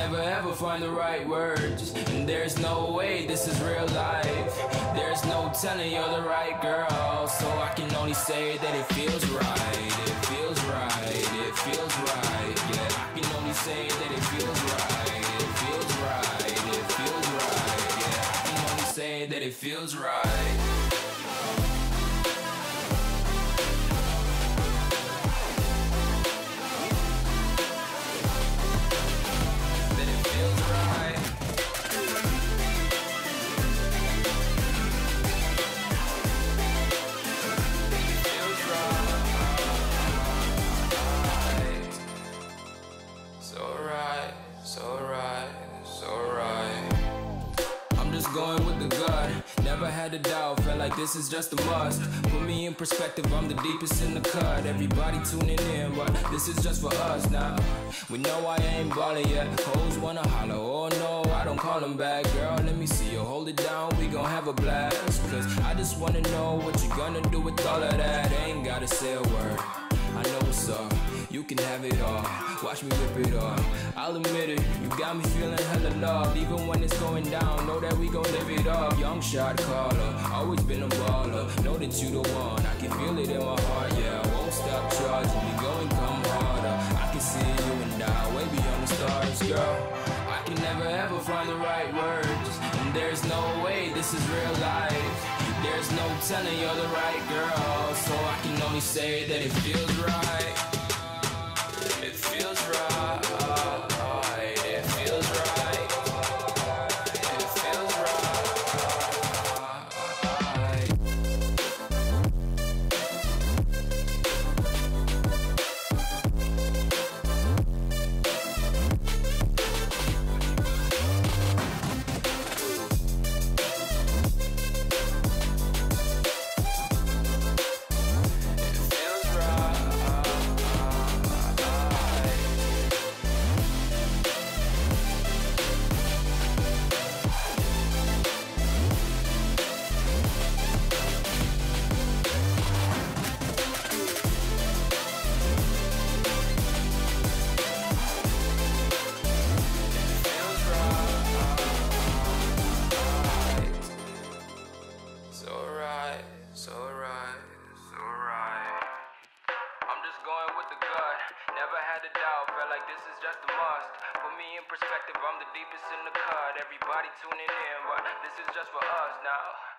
never ever find the right words, and there's no way this is real life. There's no telling you're the right girl, so I can only say that it feels right. It feels right, it feels right. Yeah, I can only say that it feels right. It feels right, it feels right. Yeah, I can only say that it feels right. Going with the gut, never had a doubt, felt like this is just a must. Put me in perspective, I'm the deepest in the cut. Everybody tuning in, but this is just for us now. We know I ain't ballin' yet, hoes wanna holler, oh no, I don't call them back. Girl, let me see you hold it down, we gon' have a blast. Cause I just wanna know what you gonna do with all of that. Ain't gotta say a word, I know what's up, you can have it all. Watch me rip it off, I'll admit it, you got me feeling hella loved. Even when it's going down, know that we gon' live it up. Young shot caller, always been a baller. Know that you the one, I can feel it in my heart. Yeah, I won't stop charging, we go and come harder. I can see you and I, way beyond the stars, girl. I can never ever find the right words, and there's no way this is real life. There's no telling you're the right girl, so I can only say that it feels right. It feels right, it feels right, it feels going with the gut, never had a doubt, felt like this is just a must. Put me in perspective, I'm the deepest in the cut. Everybody tuning in, but this is just for us now.